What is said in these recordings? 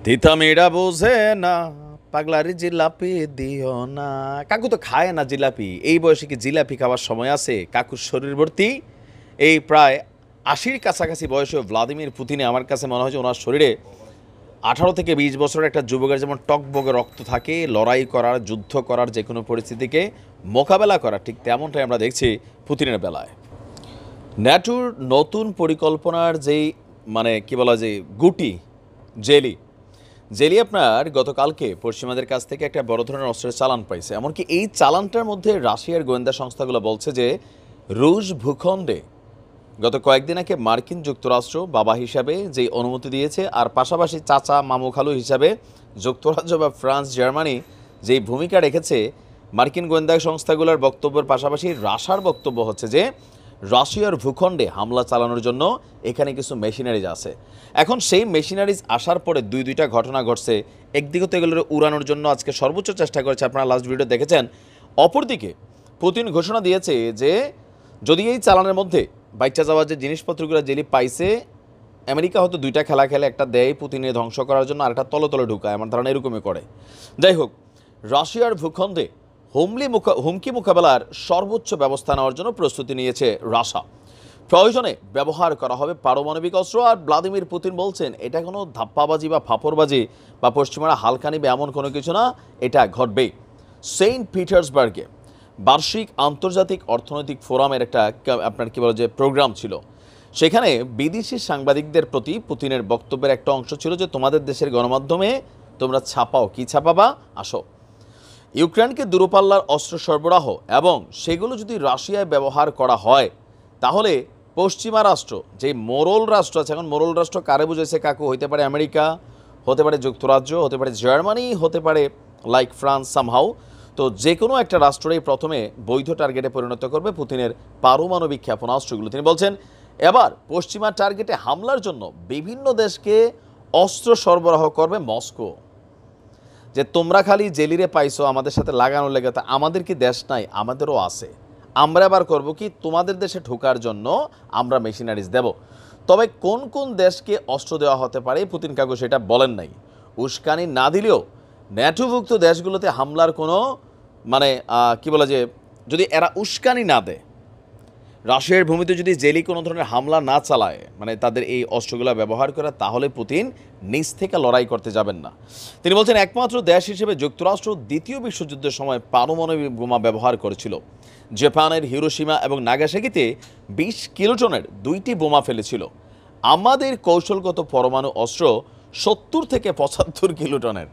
তিতা মেয়েরা বোঝে না, পাগলারি জিলাপি দিও না। কাকু তো খায় না জিলাপি, এই বয়সে কি জিলাপি খাওয়ার সময় আছে? কাকুর শরীর ভর্তি এই প্রায় ৮০-র কাছাকাছি বয়সে ভ্লাদিমির পুতিনে, আমার কাছে মনে হয় যে ওনার শরীরে ১৮ থেকে ২০ বছরের একটা যুবকের যেমন টকবগে রক্ত থাকে, লড়াই করার, যুদ্ধ করার, যে কোনো পরিস্থিতিকে মোকাবেলা করার, ঠিক তেমনটাই আমরা দেখছি পুতিনের বেলায়। ন্যাটোর নতুন পরিকল্পনার যেই কি বলা যায় গুটি, জেলি জেলি আপনার গতকালকে পশ্চিমাদের কাছ থেকে একটা বড় ধরনের অস্ত্রের চালান পাইছে। এমনকি এই চালানটার মধ্যে রাশিয়ার গোয়েন্দা সংস্থাগুলো বলছে যে রুশ ভূখণ্ডে গত কয়েকদিন আগে মার্কিন যুক্তরাষ্ট্র বাবা হিসাবে যেই অনুমতি দিয়েছে, আর পাশাপাশি চাচা মামু খালু হিসাবে যুক্তরাজ্য বা ফ্রান্স জার্মানি যেই ভূমিকা রেখেছে, মার্কিন গোয়েন্দা সংস্থাগুলোর বক্তব্যের পাশাপাশি রাশার বক্তব্য হচ্ছে যে রাশিয়ার ভূখণ্ডে হামলা চালানোর জন্য এখানে কিছু মেশিনারিজ আছে। এখন সেই মেশিনারিজ আসার পরে দুইটা ঘটনা ঘটছে। একদিকে তো এগুলোর উড়ানোর জন্য আজকে সর্বোচ্চ চেষ্টা করেছে, আপনারা লাস্ট ভিডিও দেখেছেন। অপরদিকে পুতিন ঘোষণা দিয়েছে যে যদি এই চালানের মধ্যে বাইচা যাওয়ার যে জিনিসপত্রগুলো জেলি পাইছে, আমেরিকা হয়তো দুইটা খেলা খেলে, একটা দেয় পুতিনের ধ্বংস করার জন্য, আর একটা তলে তলে ঢুকায়। আমার ধারণা এরকমই করে। যাই হোক, রাশিয়ার ভূখণ্ডে হুমকি মোকাবেলার সর্বোচ্চ ব্যবস্থা নেওয়ার জন্য প্রস্তুতি নিয়েছে রাশা। প্রয়োজনে ব্যবহার করা হবে পারমাণবিক অস্ত্র। আর ভ্লাদিমির পুতিন বলছেন এটা কোনো ধাপ্পাবাজি বা ফাপড়বাজি বা পশ্চিমারা হালকা নিবে এমন কোনো কিছু না, এটা ঘটবেই। সেন্ট পিটার্সবার্গে বার্ষিক আন্তর্জাতিক অর্থনৈতিক ফোরামের একটা আপনার কী বলে যে প্রোগ্রাম ছিল, সেখানে বিদেশি সাংবাদিকদের প্রতি পুতিনের বক্তব্যের একটা অংশ ছিল যে তোমাদের দেশের গণমাধ্যমে তোমরা ছাপাও, কি ছাপাবা, আসো। ইউক্রেনকে দূরপাল্লার অস্ত্র সরবরাহ এবং সেগুলো যদি রাশিয়ায় ব্যবহার করা হয়, তাহলে পশ্চিমা রাষ্ট্র, যে মোরল রাষ্ট্র আছে, এখন মোরল রাষ্ট্র কারে বুঝেছে কাকু? হতে পারে আমেরিকা, হতে পারে যুক্তরাজ্য, হতে পারে জার্মানি, হতে পারে লাইক ফ্রান্স সামহাউ। তো যে কোনো একটা রাষ্ট্রই প্রথমে বৈধ টার্গেটে পরিণত করবে পুতিনের পারমাণবিক ক্ষেপণাস্ত্রগুলো। তিনি বলছেন এবার পশ্চিমা টার্গেটে হামলার জন্য বিভিন্ন দেশকে অস্ত্র সরবরাহ করবে মস্কো। যে তোমরা খালি জেলিরে পাইছো আমাদের সাথে লাগানোর লেগে, তা আমাদের কি দেশ নাই? আমাদেরও আছে। আমরা আবার করব কি, তোমাদের দেশে ঢোকার জন্য আমরা মেশিনারিজ দেব। তবে কোন কোন দেশকে অস্ত্র দেওয়া হতে পারে পুতিন কাকু সেটা বলেন নাই। উস্কানি না দিলেও ন্যাটোভুক্ত দেশগুলোতে হামলার কোনো কি বলা যে, যদি এরা উস্কানি না দেয়, রাশিয়ার ভূমিতে যদি জেলি কোনো ধরনের হামলা না চালায়, তাদের এই অস্ত্রগুলো ব্যবহার করে, তাহলে পুতিন নিজ থেকে লড়াই করতে যাবেন না। তিনি বলছেন একমাত্র দেশ হিসেবে যুক্তরাষ্ট্র দ্বিতীয় বিশ্বযুদ্ধের সময় পারমাণবিক বোমা ব্যবহার করেছিল। জাপানের হিরোশিমা এবং নাগাসাকিতে ২০ কিলোটনের ২টি বোমা ফেলেছিল। আমাদের কৌশলগত পরমাণু অস্ত্র ৭০ থেকে ৭৫ কিলোটনের।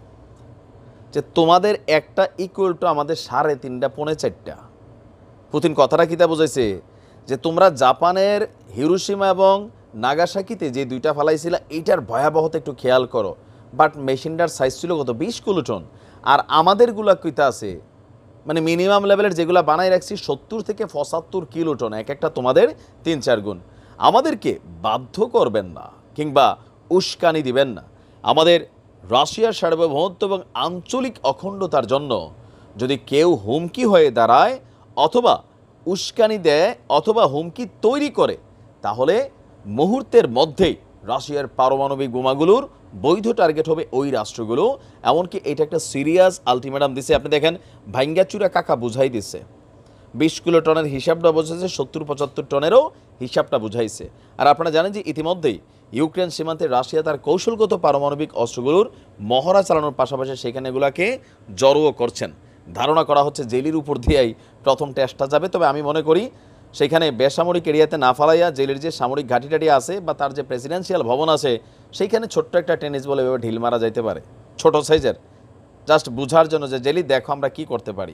যে তোমাদের একটা ইকুয়াল টু আমাদের ৩.৫ পৌনে ৪টা। পুতিন কথাটা কিতা বোঝাইছে যে তোমরা জাপানের হিরোশিমা এবং নাগাসাকিতে যে ২টা ফালাইছিল, এইটার ভয়াবহতা একটু খেয়াল করো। বাট মেশিনটার সাইজ ছিল কত? ২০ কিলোটন। আর আমাদেরগুলা কইতা আছে মিনিমাম লেভেলের যেগুলো বানাই রাখছি ৭০ থেকে ৭৫ কিলোটন, এক একটা তোমাদের ৩-৪ গুণ। আমাদেরকে বাধ্য করবেন না কিংবা উস্কানি দিবেন না। আমাদের রাশিয়ার সার্বভৌমত্ব এবং আঞ্চলিক অখণ্ডতার জন্য যদি কেউ হুমকি হয়ে দাঁড়ায় অথবা উস্কানি দেয় অথবা হুমকি তৈরি করে, তাহলে মুহূর্তের মধ্যেই রাশিয়ার পারমাণবিক বোমাগুলোর বৈধ টার্গেট হবে ওই রাষ্ট্রগুলো। এমনকি এটা একটা সিরিয়াস আলটিমেটাম দিছে। আপনি দেখেন ভাঙ্গাচুরা কাকা বুঝাই দিছে, ২০ কিলোটনের হিসাবটা বোঝাইছে, ৭০-৭৫ টনেরও হিসাবটা বুঝাইছে। আর আপনারা জানেন যে ইতিমধ্যেই ইউক্রেন সীমান্তে রাশিয়া তার কৌশলগত পারমাণবিক অস্ত্রগুলোর মহড়া চালানোর পাশাপাশি সেখানে এগুলাকে জড়ো করছেন। ধারণা করা হচ্ছে জেলির উপর দিয়েই প্রথম টেস্টটা যাবে। তবে আমি মনে করি সেখানে বেসামরিক এরিয়াতে না ফালাইয়া জেলের যে সামরিক ঘাঁটি আছে বা তার যে প্রেসিডেন্সিয়াল ভবন আছে, সেইখানে ছোট্ট একটা টেনিস বলে এভাবে ঢিল মারা যাইতে পারে, ছোট সাইজের, জাস্ট বুঝার জন্য যে জেলি দেখো আমরা কি করতে পারি।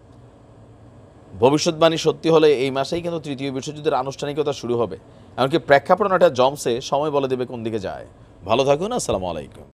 ভবিষ্যৎবাণী সত্যি হলে এই মাসেই কিন্তু তৃতীয় বিশ্বযুদ্ধের আনুষ্ঠানিকতা শুরু হবে। এমনকি প্রেক্ষাপট একটা জমছে, সময় বলে দেবে কোন দিকে যায়। ভালো থাকুন, আসসালামু আলাইকুম।